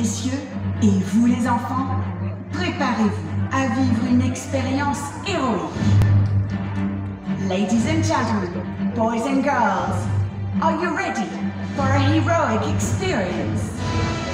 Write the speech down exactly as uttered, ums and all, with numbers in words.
messieurs, et vous les enfants, préparez-vous à vivre une expérience héroïque. Ladies and gentlemen, boys and girls, are you ready for a heroic experience?